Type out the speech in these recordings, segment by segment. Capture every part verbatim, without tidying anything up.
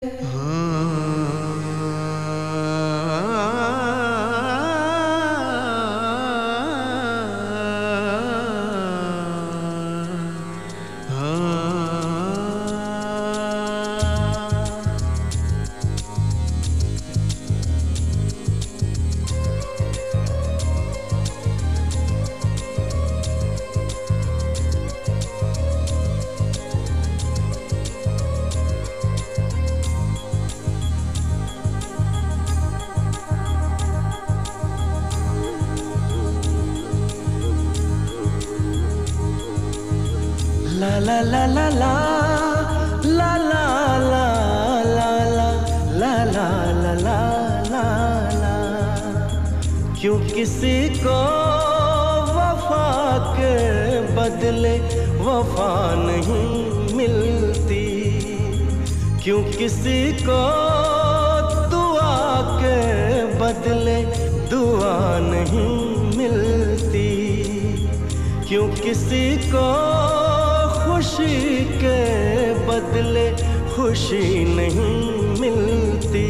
La la la la la la la la la la la la la la la la क्यों किसी को वफा के बदले वफा नहीं मिलती, क्यों किसी को दुआ के बदले दुआ नहीं मिलती, क्यों किसी को खुशी के बदले खुशी नहीं मिलती।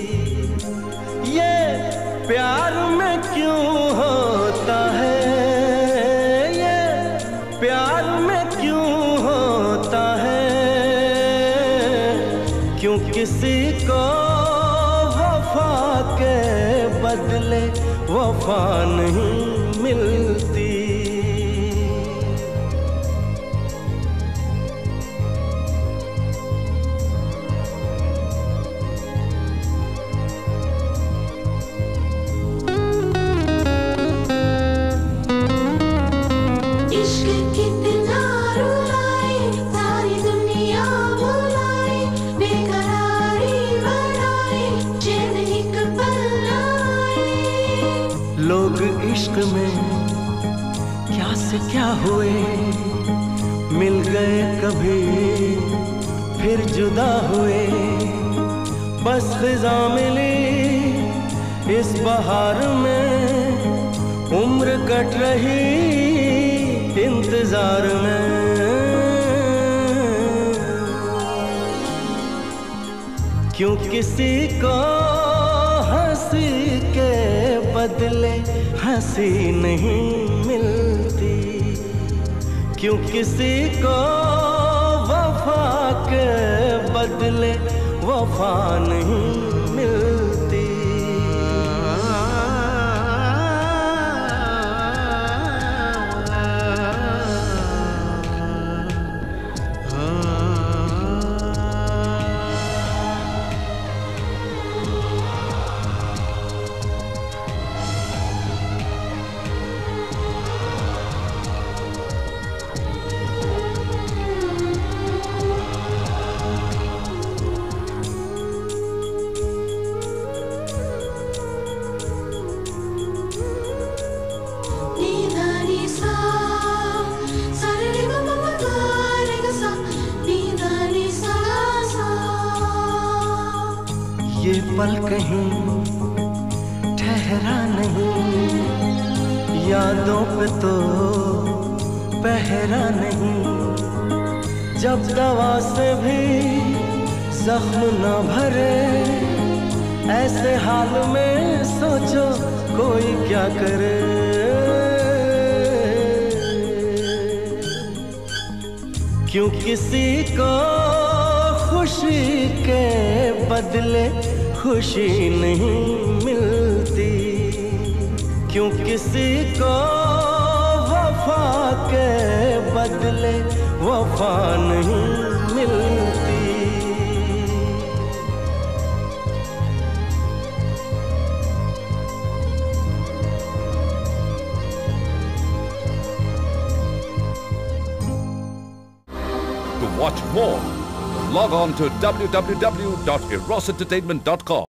ये प्यार में क्यों होता है, ये प्यार में क्यों होता है, क्यों किसी को वफा के बदले वफा नहीं मिलती। लोग इश्क में क्या से क्या हुए, मिल गए कभी फिर जुदा हुए, बस खिज़ा मिली इस बहार में, उम्र कट रही इंतजार में। क्यों किसी को हंसी के बदले हंसी नहीं मिलती, क्यों किसी को वफा के बदले वफा नहीं मिलती। ये पल कहीं ठहरा नहीं, यादों पे तो पहरा नहीं, जब दवा से भी जख्म न भरे, ऐसे हाल में सोचो कोई क्या करे। क्यों किसी को खुशी के बदले खुशी नहीं मिलती, क्यों किसी को वफा के बदले वफा नहीं मिलती। To watch more, log on to w w w dot eros entertainment dot com.